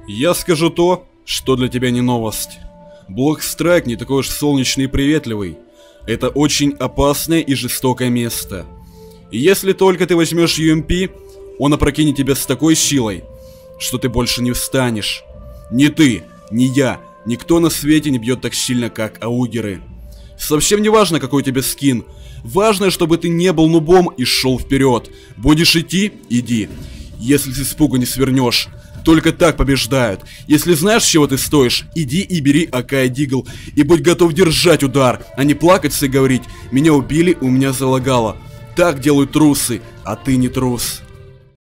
Я скажу то, что для тебя не новость. Блокстрайк не такой уж солнечный и приветливый. Это очень опасное и жестокое место. И если только ты возьмешь UMP, он опрокинет тебя с такой силой, что ты больше не встанешь. Ни ты, ни я, никто на свете не бьет так сильно, как аугеры. Совсем не важно, какой у тебя скин. Важно, чтобы ты не был нубом и шел вперед. Будешь идти – иди. Если с испуга не свернешь. Только так побеждают. Если знаешь, чего ты стоишь, иди и бери АК Дигл. И будь готов держать удар, а не плакаться и говорить: меня убили, у меня залагало. Так делают трусы, а ты не трус.